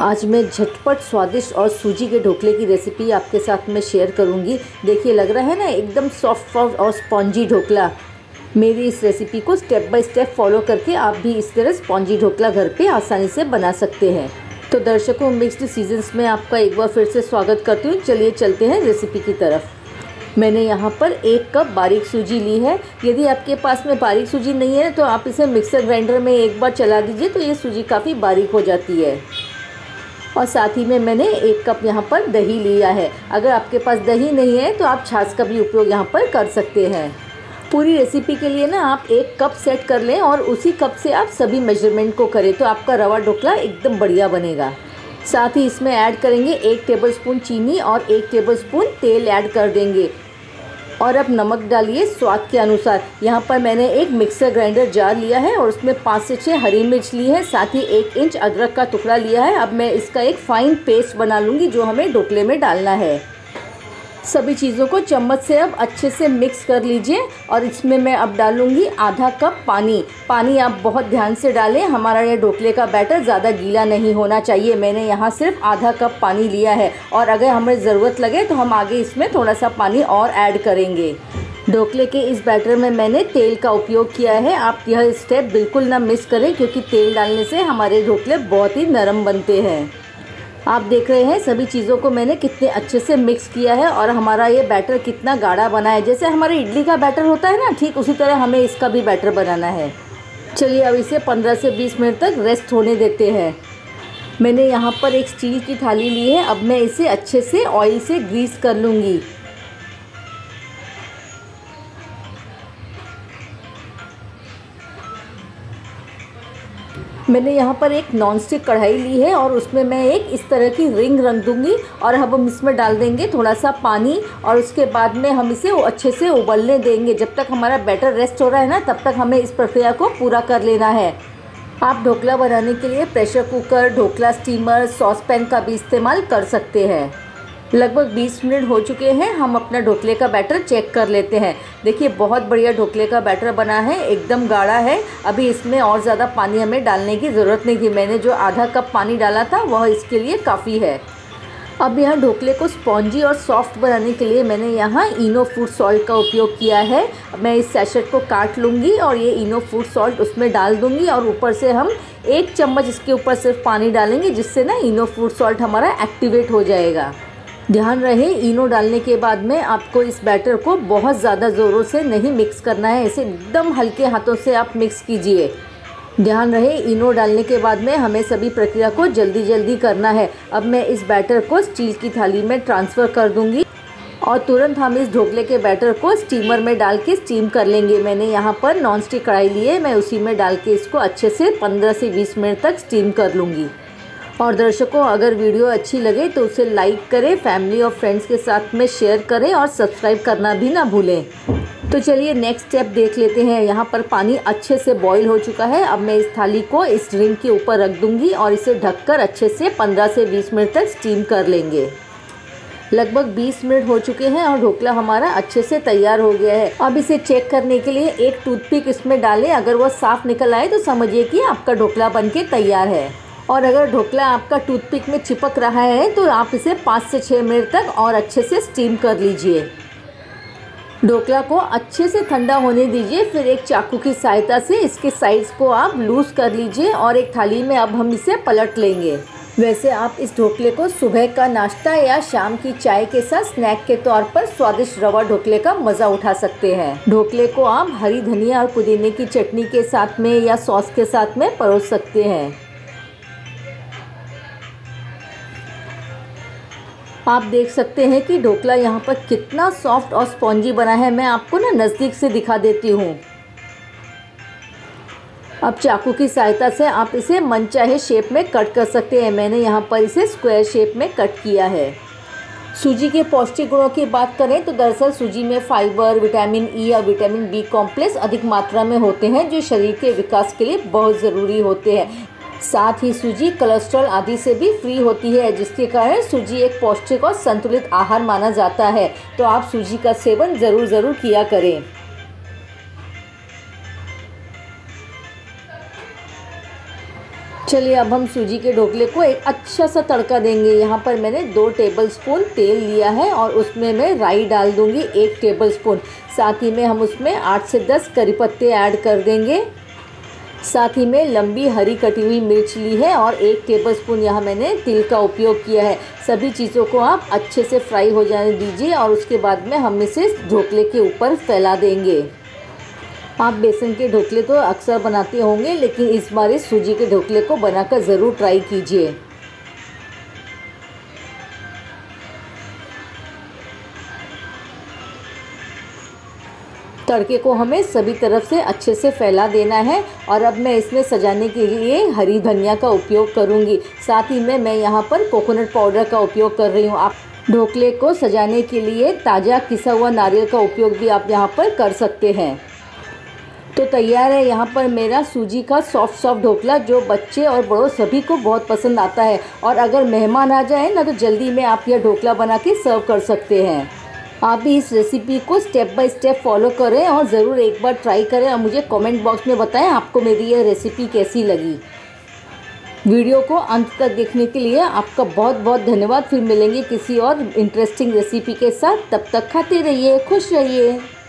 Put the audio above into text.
आज मैं झटपट स्वादिष्ट और सूजी के ढोकले की रेसिपी आपके साथ में शेयर करूंगी। देखिए लग रहा है ना एकदम सॉफ्ट और स्पॉन्जी ढोकला। मेरी इस रेसिपी को स्टेप बाय स्टेप फॉलो करके आप भी इस तरह स्पॉन्जी ढोकला घर पे आसानी से बना सकते हैं। तो दर्शकों, मिक्स्ड सीजन्स में आपका एक बार फिर से स्वागत करती हूँ। चलिए चलते हैं रेसिपी की तरफ। मैंने यहाँ पर 1 कप बारीक सूजी ली है। यदि आपके पास में बारीक सूजी नहीं है तो आप इसे मिक्सर ग्राइंडर में एक बार चला दीजिए तो ये सूजी काफ़ी बारीक हो जाती है। और साथ ही में मैंने 1 कप यहाँ पर दही लिया है। अगर आपके पास दही नहीं है तो आप छाछ का भी उपयोग यहाँ पर कर सकते हैं। पूरी रेसिपी के लिए ना आप 1 कप सेट कर लें और उसी कप से आप सभी मेजरमेंट को करें तो आपका रवा ढोकला एकदम बढ़िया बनेगा। साथ ही इसमें ऐड करेंगे 1 टेबलस्पून चीनी और 1 टेबलस्पून तेल ऐड कर देंगे। और अब नमक डालिए स्वाद के अनुसार। यहाँ पर मैंने एक मिक्सर ग्राइंडर जार लिया है और उसमें 5 से 6 हरी मिर्च ली है। साथ ही 1 इंच अदरक का टुकड़ा लिया है। अब मैं इसका एक फाइन पेस्ट बना लूँगी जो हमें ढोकले में डालना है। सभी चीज़ों को चम्मच से अब अच्छे से मिक्स कर लीजिए और इसमें मैं अब डालूँगी आधा कप पानी। पानी आप बहुत ध्यान से डालें, हमारा ये ढोकले का बैटर ज़्यादा गीला नहीं होना चाहिए। मैंने यहाँ सिर्फ आधा कप पानी लिया है और अगर हमें ज़रूरत लगे तो हम आगे इसमें थोड़ा सा पानी और ऐड करेंगे। ढोकले के इस बैटर में मैंने तेल का उपयोग किया है। आप यह स्टेप बिल्कुल ना मिस करें क्योंकि तेल डालने से हमारे ढोकले बहुत ही नरम बनते हैं। आप देख रहे हैं सभी चीज़ों को मैंने कितने अच्छे से मिक्स किया है और हमारा ये बैटर कितना गाढ़ा बना है। जैसे हमारे इडली का बैटर होता है ना, ठीक उसी तरह हमें इसका भी बैटर बनाना है। चलिए अब इसे 15 से 20 मिनट तक रेस्ट होने देते हैं। मैंने यहाँ पर एक स्टील की थाली ली है। अब मैं इसे अच्छे से ऑयल से ग्रीस कर लूँगी। मैंने यहाँ पर एक नॉनस्टिक कढ़ाई ली है और उसमें मैं एक इस तरह की रिंग रख दूँगी और अब हम इसमें डाल देंगे थोड़ा सा पानी और उसके बाद में हम इसे अच्छे से उबलने देंगे। जब तक हमारा बैटर रेस्ट हो रहा है ना, तब तक हमें इस प्रक्रिया को पूरा कर लेना है। आप ढोकला बनाने के लिए pressure cooker, dhokla steamer, saucepan का भी इस्तेमाल कर सकते हैं। लगभग 20 मिनट हो चुके हैं। हम अपना ढोकले का बैटर चेक कर लेते हैं। देखिए बहुत बढ़िया ढोकले का बैटर बना है, एकदम गाढ़ा है। अभी इसमें और ज़्यादा पानी हमें डालने की ज़रूरत नहीं थी। मैंने जो आधा कप पानी डाला था वह इसके लिए काफ़ी है। अब यहाँ ढोकले को स्पॉन्जी और सॉफ्ट बनाने के लिए मैंने यहाँ इनो फूड सॉल्ट का उपयोग किया है। मैं इस सैशेट को काट लूँगी और ये इनो फूड सॉल्ट उसमें डाल दूँगी और ऊपर से हम 1 चम्मच इसके ऊपर सिर्फ पानी डालेंगे, जिससे ना इनो फूड सॉल्ट हमारा एक्टिवेट हो जाएगा। ध्यान रहे इनो डालने के बाद में आपको इस बैटर को बहुत ज़्यादा ज़ोरों से नहीं मिक्स करना है। इसे एकदम हल्के हाथों से आप मिक्स कीजिए। ध्यान रहे इनो डालने के बाद में हमें सभी प्रक्रिया को जल्दी जल्दी करना है। अब मैं इस बैटर को स्टील की थाली में ट्रांसफ़र कर दूंगी और तुरंत हम इस ढोकले के बैटर को स्टीमर में डाल के स्टीम कर लेंगे। मैंने यहाँ पर नॉन स्टिक कढ़ाई ली है, मैं उसी में डाल के इसको अच्छे से 15 से 20 मिनट तक स्टीम कर लूँगी। और दर्शकों, अगर वीडियो अच्छी लगे तो उसे लाइक करें, फैमिली और फ्रेंड्स के साथ में शेयर करें और सब्सक्राइब करना भी ना भूलें। तो चलिए नेक्स्ट स्टेप देख लेते हैं। यहाँ पर पानी अच्छे से बॉईल हो चुका है। अब मैं इस थाली को इस रिंग के ऊपर रख दूँगी और इसे ढककर अच्छे से 15 से 20 मिनट तक स्टीम कर लेंगे। लगभग 20 मिनट हो चुके हैं और ढोकला हमारा अच्छे से तैयार हो गया है। अब इसे चेक करने के लिए एक टूथपिक इसमें डालें। अगर वो साफ़ निकल आए तो समझिए कि आपका ढोकला बनके तैयार है। और अगर ढोकला आपका टूथपिक में चिपक रहा है तो आप इसे 5 से 6 मिनट तक और अच्छे से स्टीम कर लीजिए। ढोकला को अच्छे से ठंडा होने दीजिए। फिर एक चाकू की सहायता से इसके साइड्स को आप लूज़ कर लीजिए और एक थाली में अब हम इसे पलट लेंगे। वैसे आप इस ढोकले को सुबह का नाश्ता या शाम की चाय के साथ स्नैक के तौर पर स्वादिष्ट रवा ढोकले का मज़ा उठा सकते हैं। ढोकले को आप हरी धनिया और पुदीने की चटनी के साथ में या सॉस के साथ में परोस सकते हैं। आप देख सकते हैं कि ढोकला यहाँ पर कितना सॉफ्ट और स्पॉन्जी बना है। मैं आपको ना नज़दीक से दिखा देती हूँ। अब चाकू की सहायता से आप इसे मनचाहे शेप में कट कर सकते हैं। मैंने यहाँ पर इसे स्क्वायर शेप में कट किया है। सूजी के पौष्टिक गुणों की बात करें तो दरअसल सूजी में फाइबर, विटामिन ई और विटामिन बी कॉम्प्लेक्स अधिक मात्रा में होते हैं जो शरीर के विकास के लिए बहुत ज़रूरी होते हैं। साथ ही सूजी कोलेस्ट्रॉल आदि से भी फ्री होती है, जिसके कारण सूजी एक पौष्टिक और संतुलित आहार माना जाता है। तो आप सूजी का सेवन ज़रूर किया करें। चलिए अब हम सूजी के ढोकले को एक अच्छा सा तड़का देंगे। यहाँ पर मैंने 2 टेबलस्पून तेल लिया है और उसमें मैं राई डाल दूँगी 1 टेबलस्पून। साथ ही में हम उसमें 8 से 10 करी पत्ते ऐड कर देंगे। साथ ही में लंबी हरी कटी हुई मिर्च ली है और 1 टेबलस्पून यहाँ मैंने तिल का उपयोग किया है। सभी चीज़ों को आप अच्छे से फ्राई हो जाने दीजिए और उसके बाद में हम इसे ढोकले के ऊपर फैला देंगे। आप बेसन के ढोकले तो अक्सर बनाते होंगे, लेकिन इस बार इस सूजी के ढोकले को बनाकर ज़रूर ट्राई कीजिए। तड़के को हमें सभी तरफ से अच्छे से फैला देना है और अब मैं इसमें सजाने के लिए हरी धनिया का उपयोग करूंगी। साथ ही में मैं यहाँ पर कोकोनट पाउडर का उपयोग कर रही हूँ। आप ढोकले को सजाने के लिए ताज़ा किसा हुआ नारियल का उपयोग भी आप यहाँ पर कर सकते हैं। तो तैयार है यहाँ पर मेरा सूजी का सॉफ्ट ढोकला, जो बच्चे और बड़ों सभी को बहुत पसंद आता है। और अगर मेहमान आ जाए ना तो जल्दी में आप यह ढोकला बना के सर्व कर सकते हैं। आप भी इस रेसिपी को स्टेप बाय स्टेप फॉलो करें और ज़रूर एक बार ट्राई करें और मुझे कमेंट बॉक्स में बताएं आपको मेरी यह रेसिपी कैसी लगी। वीडियो को अंत तक देखने के लिए आपका बहुत बहुत धन्यवाद। फिर मिलेंगे किसी और इंटरेस्टिंग रेसिपी के साथ। तब तक खाते रहिए, खुश रहिए।